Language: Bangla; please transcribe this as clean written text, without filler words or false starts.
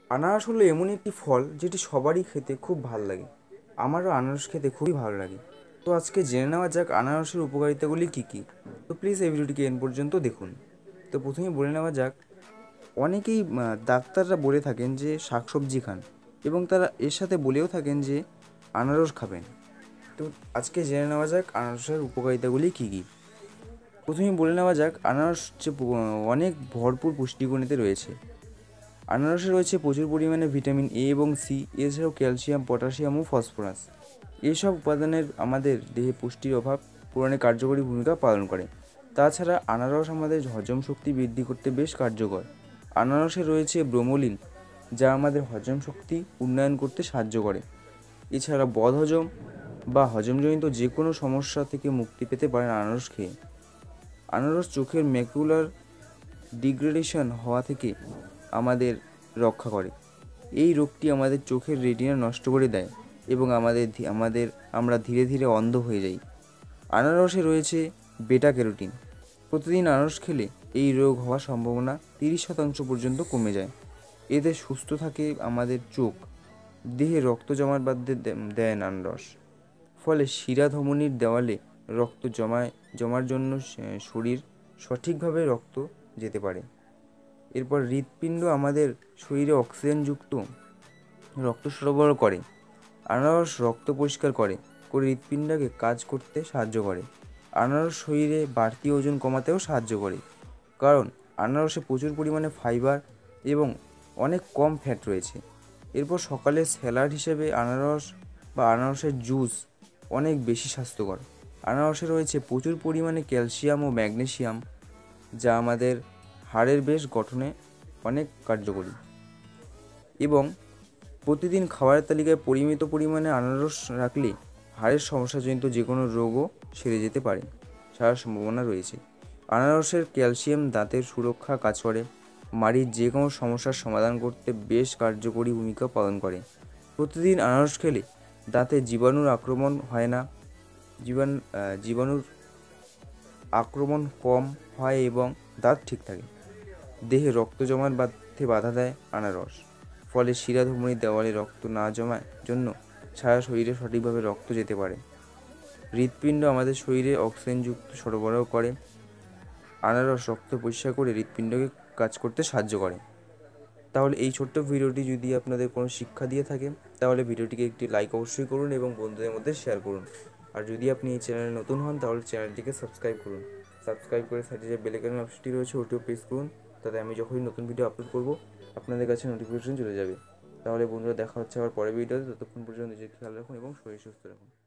আনারস হলো এমন একটি ফল যেটি সবারই খেতে খুব ভালো লাগে। আমারও আনারস খেতে খুবই ভালো লাগে। তো আজকে জেনে নেওয়া যাক আনারসের উপকারিতাগুলি কী কী। তো প্লিজ এই ভিডিওটিকে এন্ড পর্যন্ত দেখুন। তো প্রথমে বলে নেওয়া যাক, অনেকেই ডাক্তাররা বলে থাকেন যে শাকসবজি খান, এবং তারা এর সাথে বলেও থাকেন যে আনারস খাবেন। তো আজকে জেনে নেওয়া যাক আনারসের উপকারিতাগুলি কী কী। প্রথমে বলে নেওয়া যাক আনারস যে অনেক ভরপুর পুষ্টিগুণেতে রয়েছে। আনারসে রয়েছে প্রচুর পরিমাণে ভিটামিন এ এবং সি, এছাড়াও ক্যালসিয়াম, পটাশিয়াম ও ফসফরাস। এইসব উপাদানের আমাদের দেহে পুষ্টির অভাব পূরণে কার্যকরী ভূমিকা পালন করে। তাছাড়া আনারস আমাদের হজম শক্তি বৃদ্ধি করতে বেশ কার্যকর। আনারসে রয়েছে ব্রোমোলিন, যা আমাদের হজম শক্তি উন্নয়ন করতে সাহায্য করে। এছাড়া বদহজম বা হজমজনিত যে কোনো সমস্যা থেকে মুক্তি পেতে পারেন আনারস খেয়ে। আনারস চোখের ম্যাকুলার ডিগ্রেডেশন হওয়া থেকে আমাদের রক্ষা করে। এই রোগটি আমাদের চোখের রেটিনা নষ্ট করে দেয় এবং আমরা ধীরে ধীরে অন্ধ হয়ে যাই। আনারসে রয়েছে বেটা ক্যারোটিন। প্রতিদিন আনারস খেলে এই রোগ হওয়ার সম্ভাবনা 30% পর্যন্ত কমে যায়। এতে সুস্থ থাকে আমাদের চোখ। দেহে রক্ত জমাট বাঁধতে দেয় না আনারস। ফলে শিরা ধমনির দেওয়ালে রক্ত জমার জন্য শরীর সঠিকভাবে রক্ত যেতে পারে। এরপর হৃৎপিণ্ড আমাদের শরীরে অক্সিজেনযুক্ত রক্ত সরবরাহ করে। আনারস রক্ত পরিষ্কার করে হৃৎপিণ্ডকে কাজ করতে সাহায্য করে। আনারস শরীরে বাড়তি ওজন কমাতেও সাহায্য করে, কারণ আনারসে প্রচুর পরিমাণে ফাইবার এবং অনেক কম ফ্যাট রয়েছে। এরপর সকালে স্যালাড হিসেবে আনারস বা আনারসের জুস অনেক বেশি স্বাস্থ্যকর। আনারসে রয়েছে প্রচুর পরিমাণে ক্যালসিয়াম ও ম্যাগনেসিয়াম, যা আমাদের হাড়ের বেশ গঠনে অনেক কার্যকরী। এবং প্রতিদিন খাবারের তালিকায় পরিমিত পরিমাণে আনারস রাখলে হাড়ের সমস্যাজনিত যে কোনো রোগও সেরে যেতে পারে, সারার সম্ভাবনা রয়েছে। আনারসের ক্যালসিয়াম দাঁতের সুরক্ষা কাজ করে। মাড়ির যে কোনো সমস্যার সমাধান করতে বেশ কার্যকরী ভূমিকা পালন করে। প্রতিদিন আনারস খেলে দাঁতে জীবাণুর আক্রমণ হয় না, জীবাণুর আক্রমণ কম হয় এবং দাঁত ঠিক থাকে। দেহে রক্ত জমাট বাঁধতে বাধা দেয় আনারস। ফলে শিরা ধমনির দেওয়ালে রক্ত না জমার জন্য সারা শরীরে সঠিকভাবে রক্ত যেতে পারে। হৃৎপিণ্ড আমাদের শরীরে অক্সিজেনযুক্ত সরবরাহ করে। আনারস রক্ত পরিষ্কার করে হৃৎপিণ্ডকে কাজ করতে সাহায্য করে। তাহলে এই ছোট্ট ভিডিওটি যদি আপনাদের কোনো শিক্ষা দিয়ে থাকে, তাহলে ভিডিওটিকে একটি লাইক অবশ্যই করুন এবং বন্ধুদের মধ্যে শেয়ার করুন। আর যদি আপনি এই চ্যানেলে নতুন হন, তাহলে চ্যানেলটিকে সাবস্ক্রাইব করুন। সাবস্ক্রাইব করে সাইডে যে বেল আইকনের অপশনটি রয়েছে ওটিও প্রেস করুন, তাতে আমি যখনই নতুন ভিডিও আপলোড করব আপনাদের কাছে নোটিফিকেশন চলে যাবে। তাহলে বন্ধুরা, দেখা হচ্ছে আবার পরের ভিডিওতে। ততক্ষণ পর্যন্ত নিজের খেয়াল রাখুন এবং শরীর সুস্থ রাখুন।